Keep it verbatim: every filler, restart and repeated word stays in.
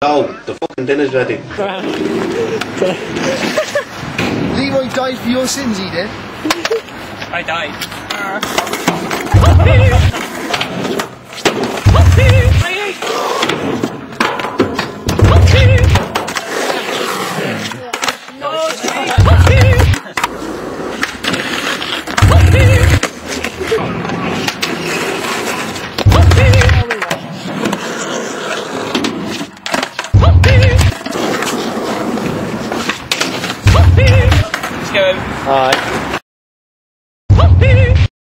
Oh, the fucking dinner's ready. Leroy died for your sins, he did. I died. Let's go. Alright.